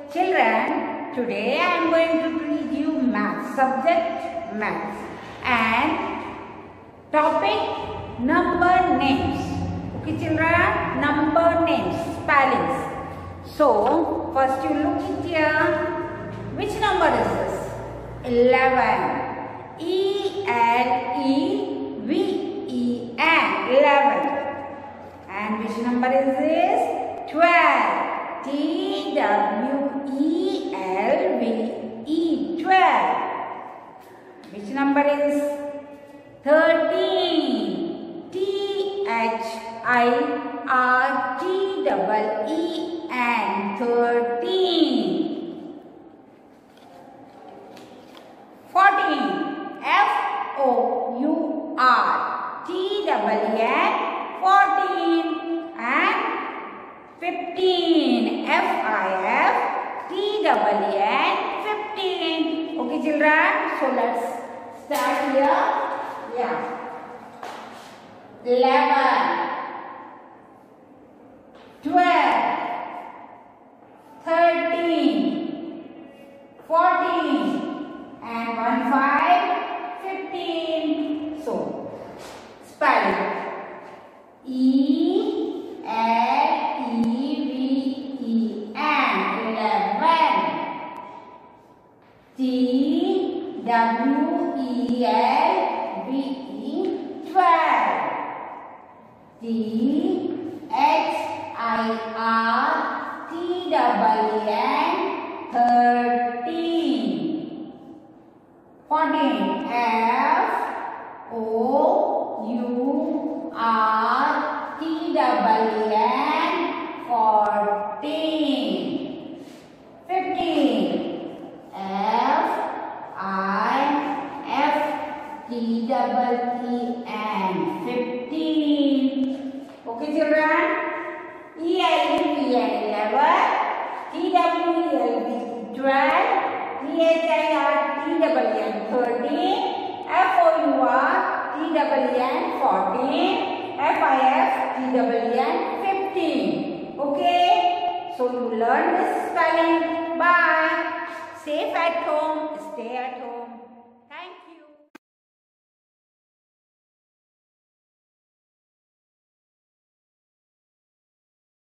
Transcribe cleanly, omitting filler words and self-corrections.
Children, today I am going to teach you maths, subject maths, and topic number names. Okay children, number names, spellings. So, first you look at here. Which number is this? 11. E-L-E-V-E-N, 11. And which number is this? 12. T-W-E-L-V-E, 12. Which number is 13? T-H-I-R-T-E-E-N, 13. 14. F-O-U-R-T-E-N, 14. And 15. F-I-F-T-E-N, 15. Okay children, so let's start here. Yeah. 11, 12, 13, 14, and 1, 5, 15. So, spelling. E-L-E-V-E-N, 11. T-W-E-L-V-E, 12. T-H-I-R-T-E-N, 13. 14. F-O-U-R-T-E-N, 14. 15. F-I-F-T-E-N, 15. Okay children? E-L-E-V-E-N, 11. T-W-E-L-V-E, 12. T-H-I-R-T-E-N, 13. F-O-U-R-T-E-N, 14. F-I-F-T-E-N, 15. Okay? So you learn this spelling. Bye. Safe at home. Stay at home.